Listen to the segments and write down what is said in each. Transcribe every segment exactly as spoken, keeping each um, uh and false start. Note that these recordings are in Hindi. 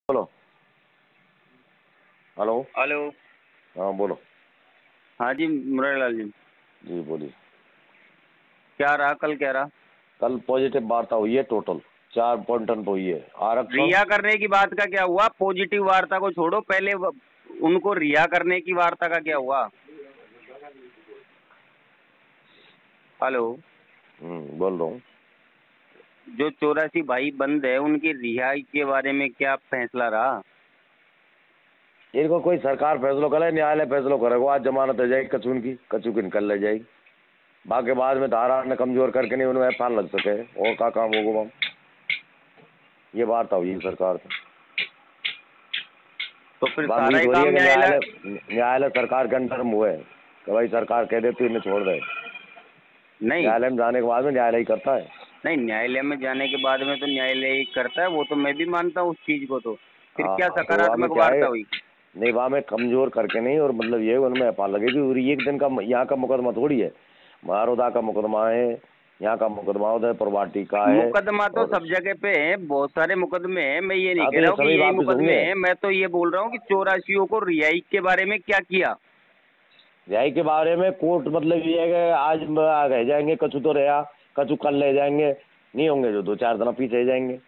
बोलो। हेलो। हेलो। हाँ बोलो। हाँ जी मुरारीलाल जी। जी बोलिए। क्या रहा कल, क्या रहा? कल पॉजिटिव वार्ता हुई है, टोटल चार पॉइंटन पे हुई है। आरक्षण रिया करने की बात का क्या हुआ? पॉजिटिव वार्ता को छोड़ो, पहले व- उनको रिया करने की वार्ता का क्या हुआ? हेलो। हम्म बोल रहा हूँ। जो चौरासी भाई बंद है उनकी रिहाई के बारे में क्या फैसला रहा? इनको कोई सरकार फैसलो करे, न्यायालय फैसलो करेगा। आज जमानत हो जाएगी कचून की, कचू की निकल ले जाएगी। बाकी बाद में धारा ने कमजोर करके नहीं उन्हें एफ आई आर लग सके और का काम होगा। ये वार्ता हुई सरकार से। तो फिर सारा बातचीत ही हो रही काम है कि न्यायालय। न्यायालय न्यायालय सरकार के अंडर में हुए कि भाई सरकार कह देती इन्हें छोड़ दे। नहीं न्यायालय में जाने के बाद में न्यायालय ही करता है। नहीं, न्यायालय में जाने के बाद में तो न्यायालय ही करता है, वो तो मैं भी मानता हूँ उस चीज को। तो फिर क्या हाँ तो वहाँ में सकारात्मक क्या है, वार्ता हुई? नहीं वहाँ में कमजोर करके नहीं, और मतलब ये उनमें एफ आई आर लगेगी। और एक दिन का यहाँ का मुकदमा थोड़ी है, मारोदा का मुकदमा है, यहाँ का मुकदमा उदयपुर वाटी का है। मुकदमा तो और सब जगह पे है, बहुत सारे मुकदमे हैं। मैं ये नहीं हाँ कह तो रहा ये हूँ कि सभी यही वापिस मुकदमे होंगे। हैं, मैं तो ये बोल रहा हूँ कि चौरासियों को रिहाई के बारे में क्या किया? रिहाई के बारे में कोर्ट मतलब ये है कि आज रह जाएंगे, कछु तो रहा, कछु कल ले जाएंगे, नहीं होंगे जो दो चार दिन पीछे जाएंगे।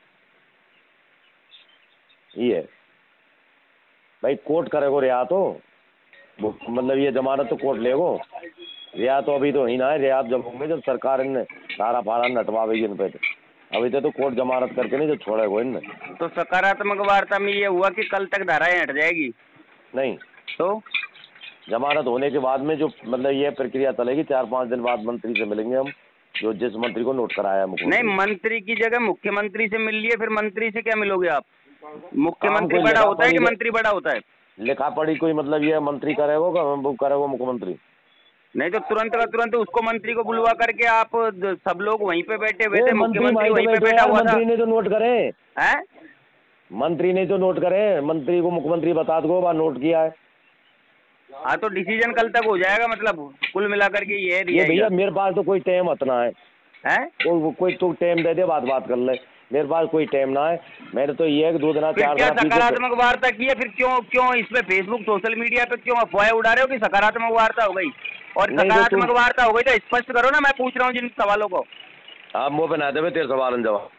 ये है भाई, कोर्ट करेगो रिहा तो वो मतलब ये जमानत तो कोर्ट लेगो। रिहा तो अभी तो ही ना है, रिहा जब होंगे जब सरकार इनने सारा फारा नटवावेगी इन पे। अभी तो, तो कोर्ट जमानत करके नहीं जो छोड़ेगो इनने। तो सकारात्मक वार्ता में ये हुआ कि कल तक धाराएं हट जाएगी? नहीं, तो जमानत होने के बाद में जो मतलब ये प्रक्रिया चलेगी, चार पांच दिन बाद मंत्री से मिलेंगे हम, जो जिस मंत्री को नोट कराया है नहीं, मुख्यमंत्री। मंत्री की जगह मुख्यमंत्री से मिल लिए, फिर मंत्री से क्या मिलोगे आप? काम मुख्यमंत्री कोई बड़ा लिखा होता है पढ़ी कि के मंत्री बड़ा होता है? लिखा पढ़ी कोई मतलब ये मंत्री करेगो का वो करेगो मुख्यमंत्री। नहीं तो तुरंत का तुरंत उसको मंत्री को बुलवा करके आप द- सब लोग वहीं पे बैठे हुए ये थे, मंत्री मुख्यमंत्री माई तो वहीं पे बैठो बैठा यार, हुआ था। मंत्री ने तो नोट करे। है? मंत्री ने तो नोट करे, मंत्री को मुख्यमंत्री बता दो बार नोट किया है। हाँ तो डिसीजन कल तक हो जाएगा, मतलब कुल मिलाकर के ये है ये रिहाई का। भैया मेरे पास तो कोई टाइम इतना है, है? कोई कोई तो टाइम दे दे, बात बात कर ले। मेरे पास कोई टाइम ना है। मैंने तो ये है कि दो दिन फिर चार क्या दिन पीछे। सकारात्मक वार्ता की है? फिर क्यों क्यों इस पे फेसबुक सोशल मीडिया पे क्यों अफवाहें उड़ा रहे हो कि सकारात्मक वार्ता हो गई? और नहीं तो तुम सकारात्मक वार्ता हो गई तो स्पष्ट करो ना, मैं पूछ रहा हूँ जिन सवालों को। आप मुँह पे ना देवे तेरे सवाल जवाब।